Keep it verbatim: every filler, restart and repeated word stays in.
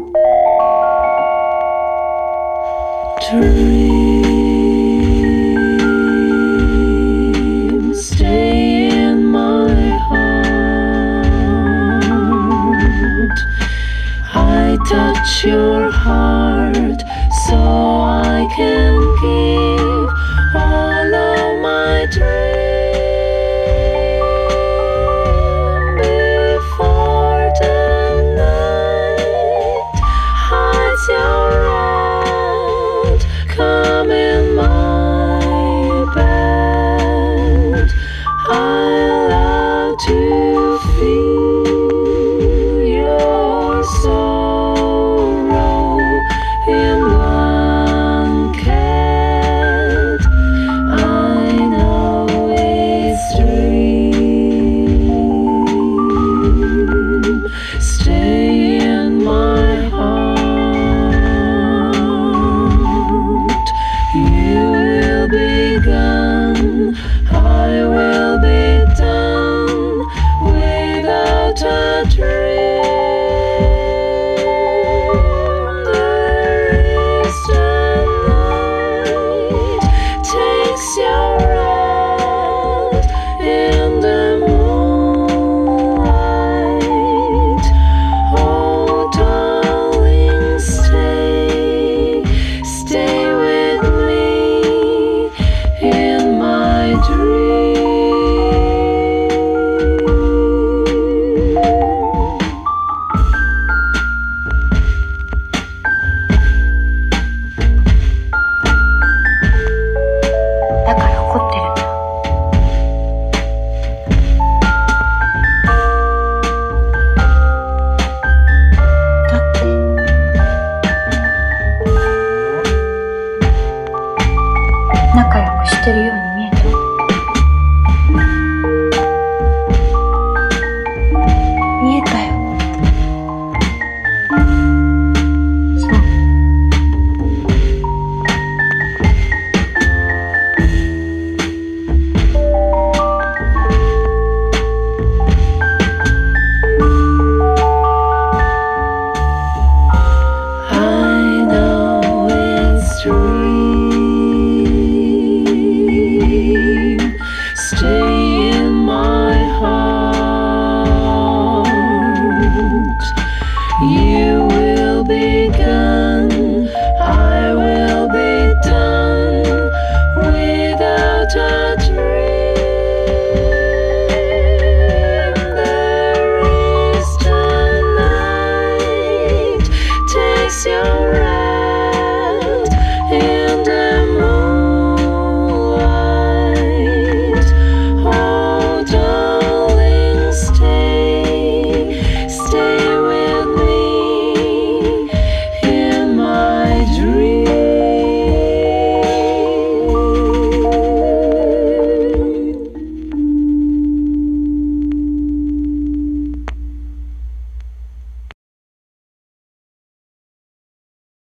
Dream, stay in my heart. I touch your heart so I can give all of my dream before the night hides your head. Come in my bed. I love to feel your sorrow in blanket. I know it's dream. Stay in my heart. You will be gone, I will be done without a dream. There is the night takes your breath in the moonlight. Oh, darling, stay, stay with me in my dream. だから怒ってるんだ。だって仲良くしてるように見えた。見えたよ。そう。 I know it's dream. Stay in my heart. You will be gone.